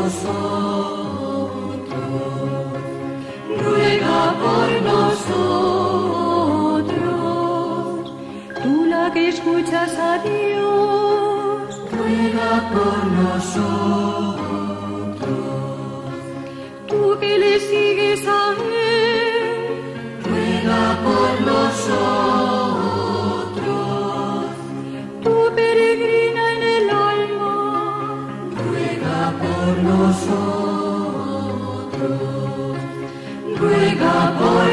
ruega por nosotros. Tú la que escuchas a Dios, ruega por nosotros. Tú que le sigues a Él, ruega por nosotros. Tú peregrina en el alma, ruega por nosotros. Ruega por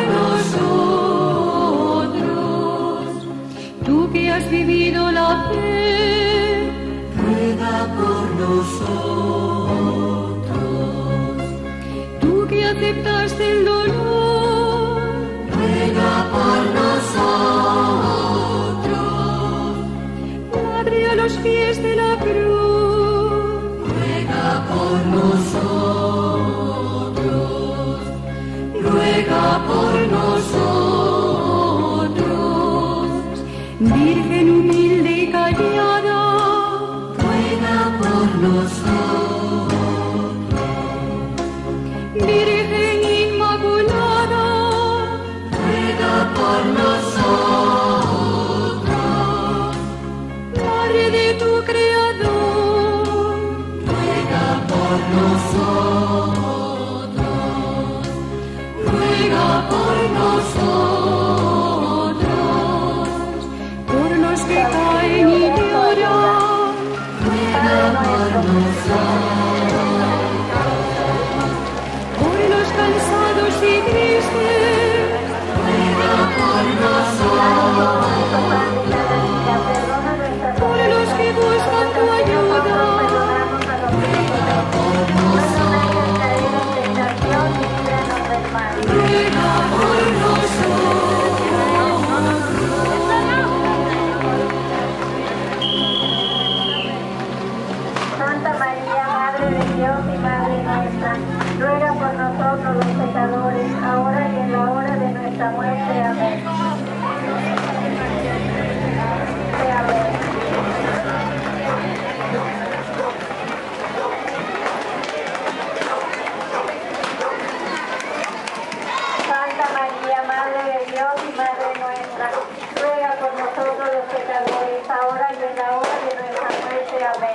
nosotros. Tú que has vivido la fe, ruega por nosotros. Tú que aceptaste el dolor, ruega por nosotros. Madre a los pies de la cruz, ruega por nosotros. Ruega por nosotros. Virgen humilde y callada, ruega por nosotros. Virgen inmaculada, ruega por nosotros. Madre de tu Creador, ruega por nosotros. Ruega por nosotros. Por los que caen y lloran, ruega por nosotros. Por los cansados y tristes, ruega por nosotros. Por los que buscan tu ayuda, ruega por nosotros. Ruega por Santa María, Madre de Dios y Madre nuestra, ruega por nosotros los pecadores, ahora y en la hora de nuestra muerte. Amén. Santa María, Madre de Dios y Madre nuestra, ruega por nosotros los pecadores, ahora y en la hora de nuestra muerte. Amén.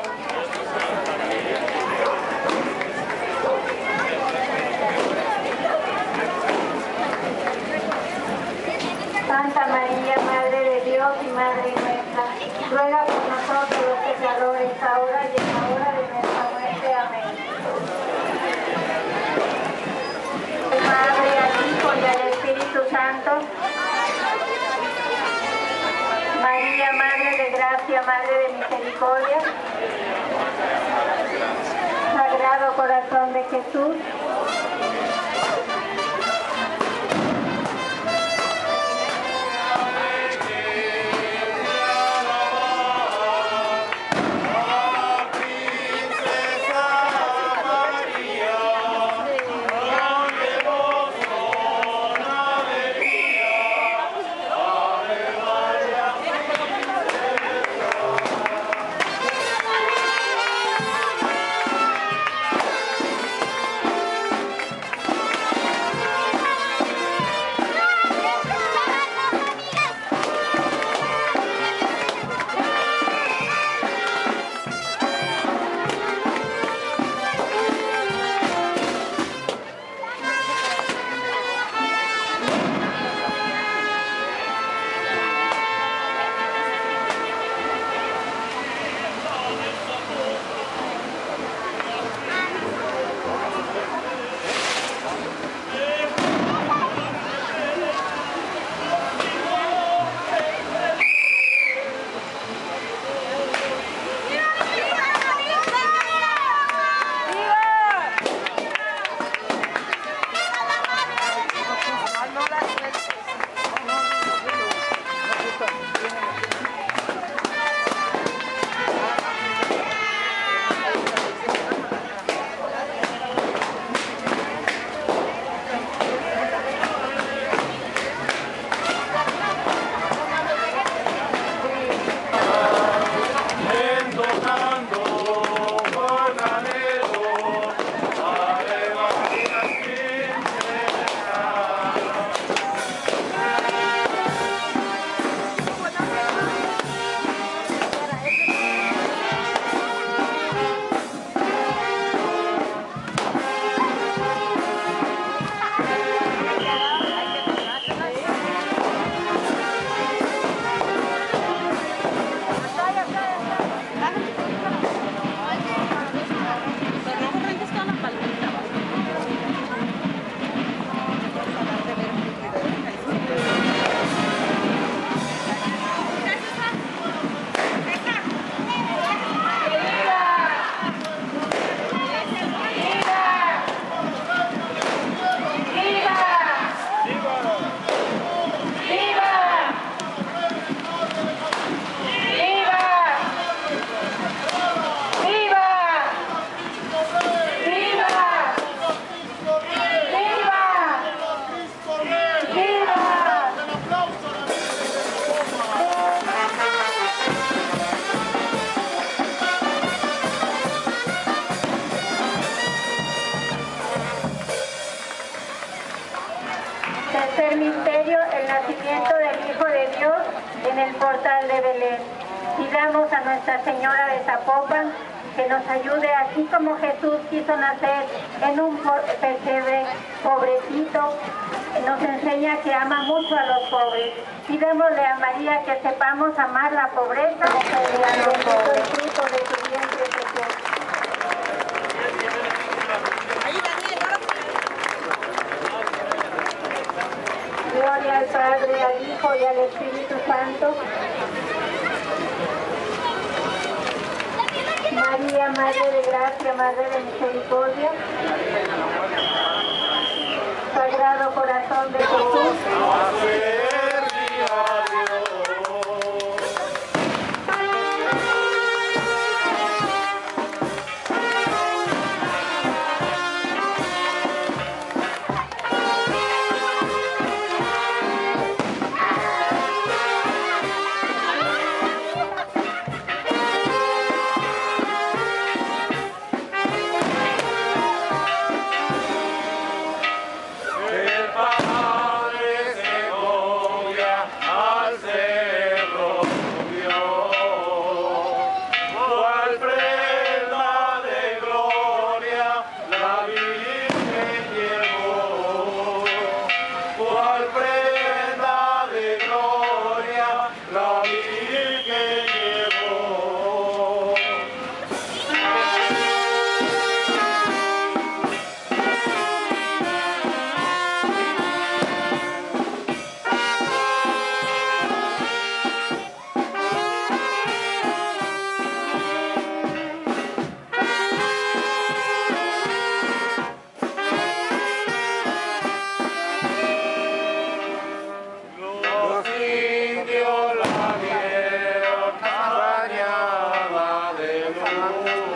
Santa María, Madre de Dios y Madre nuestra, ruega por nosotros los pecadores, ahora y en la hora de nuestra muerte. Amén. Padre, al Hijo y al Espíritu Santo. María, Madre de Gracia, Madre de Misericordia. Sagrado Corazón de Jesús. el portal de Belén. Pidamos a Nuestra Señora de Zapopan que nos ayude, así como Jesús quiso nacer en un pesebre pobrecito, nos enseña que ama mucho a los pobres. Pidémosle a María que sepamos amar la pobreza, y al bendito el fruto de su vientre, Jesús. Gloria al Padre, al Hijo y al Espíritu Santo. María, Madre de Gracia, Madre de Misericordia. Sagrado Corazón de Jesús. La vieron bañada de luz.